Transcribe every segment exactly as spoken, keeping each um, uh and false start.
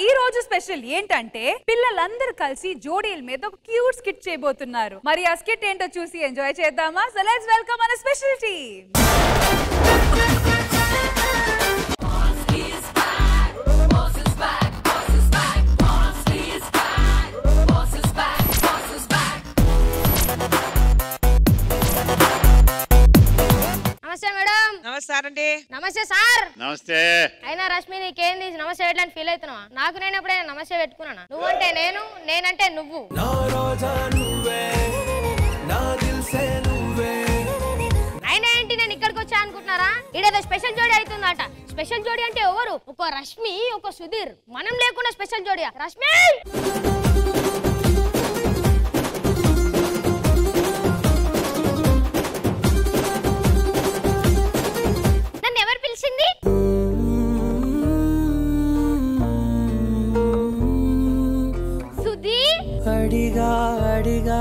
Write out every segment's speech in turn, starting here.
ఈ రోజు స్పెషల్ ఏంటంటే పిల్లలందరూ కలిసి జోడీల మీద ఒక క్యూట్ స్కిట్ చేయబోతున్నారు. మరి ఆ స్కిట్ ఏంటో చూసి ఎంజాయ్ చేద్దామా? So let's welcome our special team. నమస్తే మేడం. నమస్తే. నమస్తే సార్. నమస్తే. అయినా రష్మి నీకేంది నమస్తే పెట్టాలని ఫీల్ అవుతున్నావా? నాకు నేను ఎప్పుడైనా నమస్తే పెట్టుకున్నానా? నువ్వంటే నేను, నేనంటే నువ్వు. అయినా ఏంటి నేను ఇక్కడికి వచ్చా అనుకుంటున్నారా? ఇదేదో స్పెషల్ జోడీ అవుతుందట. స్పెషల్ జోడీ అంటే ఎవరు? ఒక రష్మి, ఒక సుధీర్. మనం లేకుండా స్పెషల్ జోడీ రష్మి. అడిగా అడిగా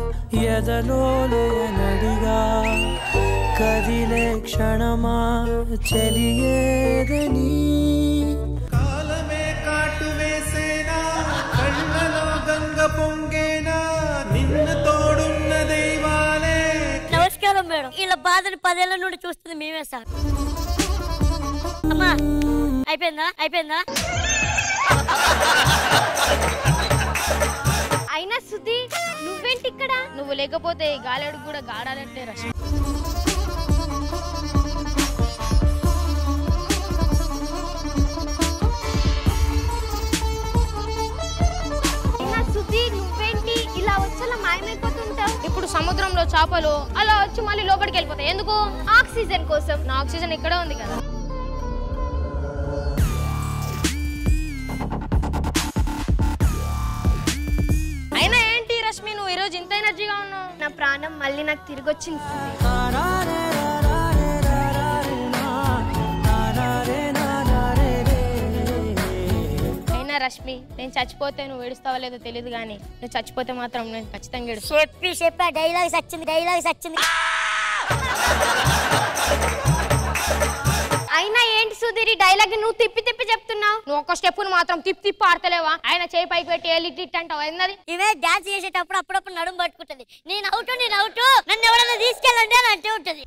ఎదలోనడిగా కదిలే క్షణమా చెలియేదని కాలమే కాటు వేసేనా కళ్ళలో గంగ పొంగేనా నిన్న తోడున్న దైవాలే. నమస్కారం మేడం. ఇలా బాధని పదేళ్ల నుండి చూస్తుంది మేమే సార్. అమ్మా అయిపోయిందా అయిపోయిందా అయినా సుధీ నువ్వేంటి ఇక్కడ? నువ్వు లేకపోతే గాలి కూడా గాడాలంటే రష్. అయినా సుధీ నువ్వేంటి ఇలా వచ్చేలా మాయమైపోతుంటావు? ఇప్పుడు సముద్రంలో చేపలు అలా వచ్చి మళ్ళీ లోపలికి వెళ్ళిపోతాయి. ఎందుకు? ఆక్సిజన్ కోసం. నా ఆక్సిజన్ ఇక్కడే ఉంది కదా. అయినా ఏంటి రష్మి నువ్వు ఈరోజు ఇంత ఎనర్జీగా ఉన్నావు? నా ప్రాణం మళ్ళీ నాకు తిరిగి వచ్చింది. అయినా రష్మి నేను చచ్చిపోతే నువ్వు ఏడుస్తావో లేదో తెలియదు కానీ నువ్వు చచ్చిపోతే మాత్రం నేను ఖచ్చితంగా ఏడుస్తా. చెప్పి చెప్పా డైలాగ్స్ వచ్చింది డైలాగ్స్ వచ్చింది. అయినా ఏంటి సుధీర్ డైలాగ్ నువ్వు తిప్పి తిప్పి చెప్తున్నావు? నువ్వు ఒక స్టెప్ మాత్రం తిప్పి తిప్పి ఆడతలేవా? ఆయన చేయి పైకి పెట్టి ఎలిట్ అంటావు ఏంది? ఇవే డాన్స్ చేసేటప్పుడు అప్పుడప్పుడు నడుము పట్టుకుంటది. నేను అవుట్ నేను అవుట్ నన్ను ఎవరైనా తీసుకెళ్ళండి అని అంటే ఉంటది.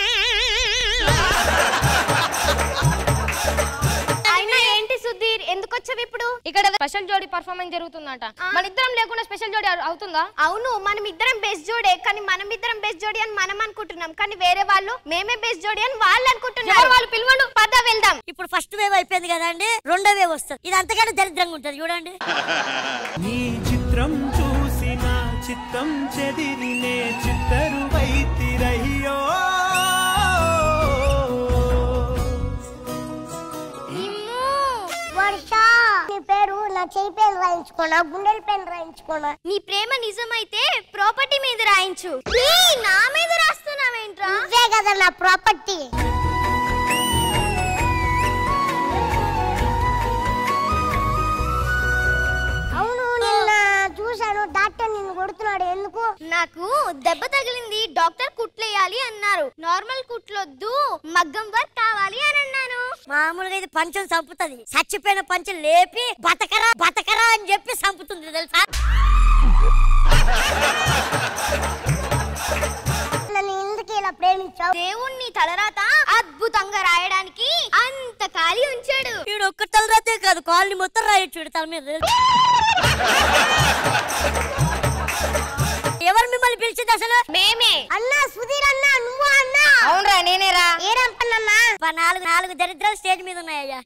అయినా ఏంటి సుధీర్ ఎందుకు వచ్చావు ఇప్పుడు? ఇక్కడ స్పెషల్ జోడీ పర్ఫార్మెన్స్ జరుగుతుందట. మన ఇద్దరం లేకుండా స్పెషల్ జోడీ అవుతుందా? అవును మనం ఇద్దరం బెస్ట్ జోడే, కానీ మనం ఇద్దరం బెస్ట్ జోడీ అని మనం అనుకుంటున్నాం, కానీ వేరే వాళ్ళు మేమే బెస్ట్ జోడీ అని వాళ్ళు అనుకుంటున్నారు. వాళ్ళు పిలవడు, పద వెళ్దాం. ఇప్పుడు ఫస్ట్ వేవ్ అయిపోయింది కదా అండి, రెండో వేవ్ వస్తుంది. ఇది అంతకంటే దరిద్రంగా ఉంటది చూడండి. నీ చిత్రం చూసిన చిత్తం చెదిరినే చిత్తరు వైతిరయ్యో. నీ పేరు నా చేయి పెన్ రాయించుకోనా, గుండెల పెన్ రాయించుకోనా? నీ ప్రేమ నిజమైతే ప్రాపర్టీ మీద రాయించు. నా మీద రాస్తున్నావేంట్రా? ఇదే కదా నా ప్రాపర్టీ. అవును నిన్న చూశాను డాక్టర్ నిన్ను కొడుతున్నాడు. ఎందుకు? నాకు దెబ్బ తగిలింది, డాక్టర్ కుట్లేయాలి అన్నారు. నార్మల్ కుట్లొద్దు మగ్గం వర్క్ కావాలి అని అన్నాను. మామూలుగా ఇది పంచం చంపుతుంది, చచ్చిపోయిన పంచం లేపి బతకరా బతకరా అని చెప్పి చంపుతుంది తెలుసా. దేవుణ్ణి తలరాత అద్భుతంగా రాయడానికి అంత ఖాళీ ఉంచాడు. వీడు ఒక్క తలరాతే కాదు కాళ్ళని మొత్తం రాయొచ్చాడు తల మీద. ఎవరు మిమ్మల్ని పిలిచింది అసలు? మేమే. అన్నా సుధీర్ అన్నా నువ్వు అన్నా? అవునరా నేనేరా. ఏరంపన్నా నాలుగు నాలుగు దరిద్రాలు స్టేజ్ మీద ఉన్నాయ్యా.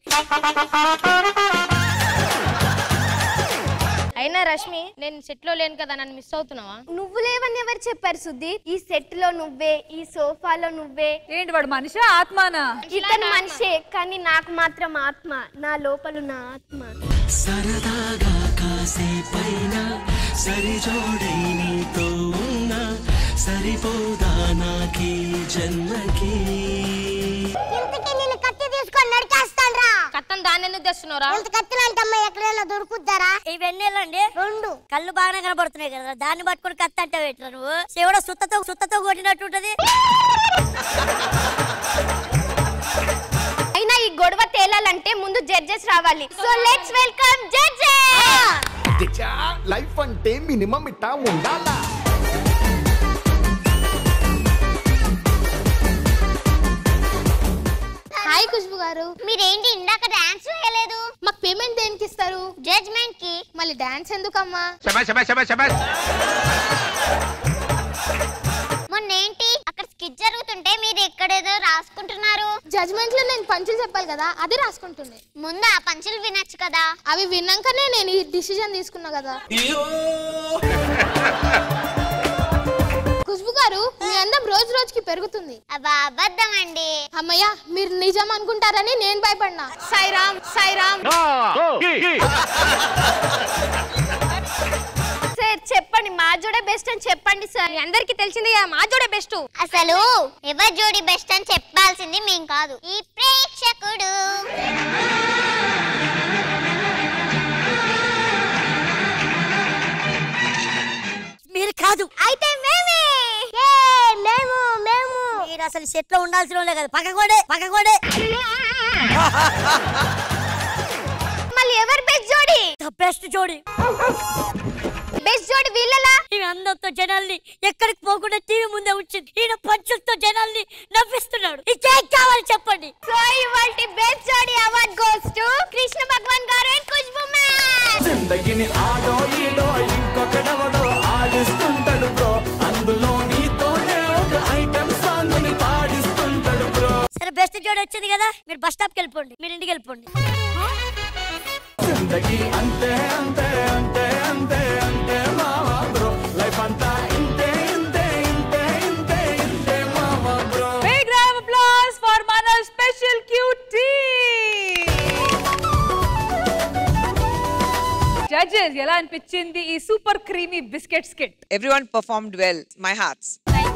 అయినా రష్మి నేను సెట్ లో లేను కదా, నన్ను మిస్ అవుతున్నావా? నువ్వు లేవని ఎవరు చెప్పారు సుధీర్? ఈ సెట్ లో నువ్వే, ఈ సోఫాలో నువ్వే. ఏంటి వాడు మనిషి ఆత్మానా? ఇతను మనిషే కానీ నాకు మాత్రం ఆత్మ, నా లోపల నా ఆత్మ. సరదాగా కాసేపైన సరిజోడై నీతో ఉన్నా సరిపోదా నాకీ జన్మకి. ఇంతకీ నేను కత్తి తీసుకొని నడిచేస్తానురా. కత్తం దాన్ని ఎందుకు తెస్తున్నారా? ఇంత కత్తులు అంటే అమ్మ ఎక్కడైనా దొరుకుతారా? ఇవన్నీ అండి రెండు కళ్ళు బాగానే కనబడుతున్నాయి కదా, దాన్ని పట్టుకుని కత్తి అంటే పెట్టరా నువ్వు? శివుడు సుత్తతో సుత్తతో కొట్టినట్టు ఉంటది. అయినా ఈ గొడవ తేలాలంటే ముందు జడ్జెస్ రావాలి. So let's welcome judges. Life అంటే మినిమం ఇట్టా ఉండాలా. హాయ్ ఖుష్బు గారు, మీరేంటి ఇందాక డాన్స్ వేయలేదు? మాకు పేమెంట్ దేనికి ఇస్తారు? జడ్జ్మెంట్ కి. మళ్ళీ డాన్స్ ఎందుకమ్మా? మొన్నేంటి అక్కడ స్కిట్ జరుగుతుంటే మీరు ఎక్కడేదో రాసుకుంటున్నారు? జడ్జ్మెంట్ లో నేను పంచులు చెప్పాలి కదా, అది రాసుకుంటుంది. ముందు ఆ పంచులు వినొచ్చు కదా. అవి విన్నాకనే నేను ఈ డిసిజన్ తీసుకున్నా కదా. ఖుష్బు గారు, మీ అందం రోజు రోజుకి పెరుగుతుంది. అబ్బా అబద్ధం అండి. అమ్మయ్య, మీరు నిజం అనుకుంటారని నేను భయపడినా. సాయిరామ్ సాయిరామ్. సార్ చెప్పండి, మా జోడే బెస్ట్ అని చెప్పండి సార్. మీ అందరికి తెలిసింది మా జోడే బెస్ట్. అసలు ఎవరి జోడి బెస్ట్ అని చెప్పాల్సింది మేం కాదు, ఈ ప్రేక్షకుడు. మీరు కాదు, అయితే మేమే. మేము మేము మీరు అసలు సెట్ లో ఉండాల్సిన వాళ్ళే కదా. పక్కగోడే పక్కగోడే. మళ్ళీ ఎవరు బెస్ట్ జోడి? బెస్ట్ జోడి. బెస్ట్ జోడి వీళ్ళలా. ఈ అందరితో జనాల్ని ఎక్కడికి పోకుండా టీవీ ముందే ఉంచింది. ఈయన పంచులతో జనాల్ని నవ్విస్తున్నాడు. ఇంకేం కావాలి చెప్పండి. సో ఇవాల్టి బెస్ట్ జోడి award goes to Krishna Bhagavan గారు అండ్ ఖుష్బు మ్యామ్. జిందగిని ఆడో ఈడో ఇంకొకడవడో ఆడిస్తుంటాడు బ్రో. అందులో నీతోనే ఒక ఐటమ్ సాంగ్ ని పాడిస్తుంటాడు బ్రో. సరే బెస్ట్ జోడి వచ్చింది కదా, మీరు బస్ స్టాప్ కి వెళ్ళిపోండి, మీరు ఇంటికి వెళ్ళిపోండి. జిందగి అంతే అంతే అంతే అంతే అంతే మావా బ్రో. లైఫ్ అంతా ఇంతే ఇంతే ఇంతే ఇంతే ఇంతే మావా bro. Big round of applause for మన special cute team. Judges, ఎలా అనిపించింది ఈ super creamy biscuit skit? Everyone performed well. My hearts.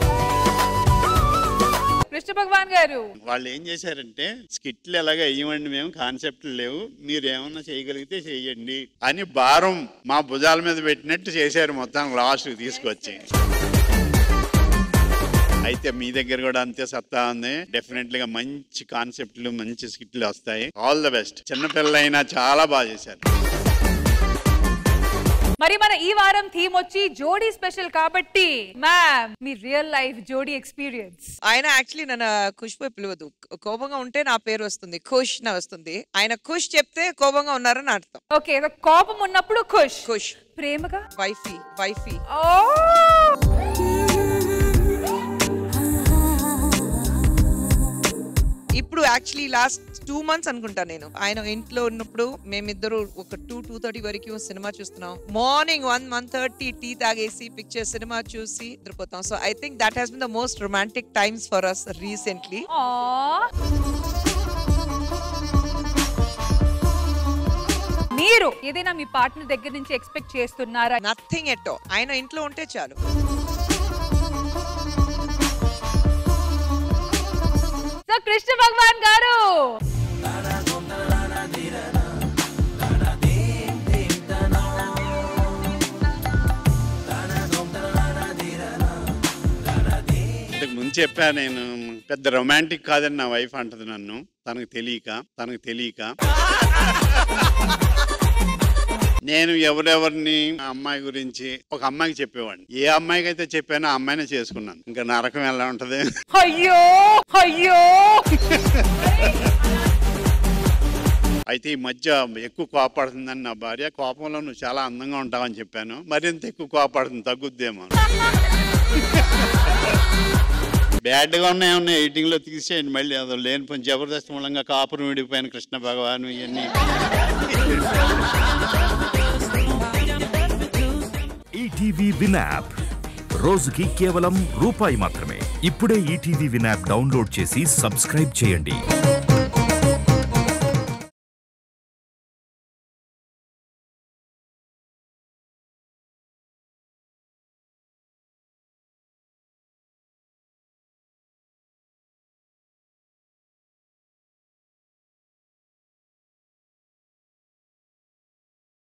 Krishna Bhagavan గారు, వాళ్ళు ఏం చేశారంటే స్కిట్లు ఎలాగా వేయమండి, మేము కాన్సెప్ట్లు లేవు, మీరు ఏమన్నా చేయగలిగితే చెయ్యండి అని భారం మా భుజాల మీద పెట్టినట్టు చేశారు మొత్తం లాస్ట్ తీసుకొచ్చి. అయితే మీ దగ్గర కూడా అంతే సత్తా ఉంది. డెఫినెట్ గా మంచి కాన్సెప్ట్లు మంచి స్కిట్లు వస్తాయి. All the best. చిన్నపిల్లలైనా చాలా బాగా చేశారు. మరి మన ఈ వారం థీమ్ వచ్చి జోడీ స్పెషల్ కాబట్టి మ్యామ్ మీ రియల్ లైఫ్ జోడీ ఎక్స్పీరియన్స్. ఆయన యాక్చువల్లీ నన్ను ఖుష్బు పిలవదు. కోపంగా ఉంటే నా పేరు వస్తుంది, ఖుష్ నా వస్తుంది. ఆయన ఖుష్ చెప్తే కోపంగా ఉన్నారని అర్థం. ఓకే, కోపం ఉన్నప్పుడు ఖుష్, ఖుష్ ప్రేమగా వైఫీ వైఫీ. ఇప్పుడు యాక్చువల్లీ లాస్ట్ టూ మంత్స్ అనుకుంటా నేను ఆయన ఇంట్లో ఉన్నప్పుడు మేమిద్దరు ఒక టూ టూ థర్టీ వరకు సినిమా చూస్తున్నాం. Morning one one thirty tea తాగేసి పిక్చర్ సినిమా చూసి నిద్రపోతాం. So I think that has been the most romantic times for us recently. మీరు ఏదైనా మీ పార్ట్నర్ దగ్గర నుంచి ఎక్స్పెక్ట్ చేస్తున్నారా? Nothing at all. ఆయన ఇంట్లో ఉంటే చాలు. సో కృష్ణ భగవాన్ గారు, ఇంతకు ముందు చెప్పా నేను, పెద్ద రొమాంటిక్ కాదని నా వైఫ్ అంటది నన్ను, తనకు తెలియక తనకు తెలియక నేను ఎవరెవరిని ఆ అమ్మాయి గురించి ఒక అమ్మాయికి చెప్పేవాడిని. ఏ అమ్మాయికి అయితే చెప్పానో ఆ అమ్మాయినే చేసుకున్నాను. ఇంకా నరకం ఎలా ఉంటది. అయ్యో అయ్యో. అయితే ఈ మధ్య ఎక్కువ కోపడుతుందని నా భార్య, కోపంలో నువ్వు చాలా అందంగా ఉంటావని చెప్పాను, మరింత ఎక్కువ కోపడుతుంది, తగ్గుద్దేమో. బ్యాడ్ గా ఉన్నాయి ఏమన్నా ఎయిటింగ్ లో తీసేయండి, మళ్ళీ అదో లేని పని జబర్దస్త్ మూలంగా కాపురం విడిపోయిన కృష్ణ భగవాన్ ఇవన్నీ. ఈటీవీ విన్ యాప్ రోజుకి కేవలం రూపాయి మాత్రమే. ఇప్పుడే ఈటీవీ విన్ యాప్ డౌన్లోడ్ చేసి సబ్స్క్రైబ్ చేయండి.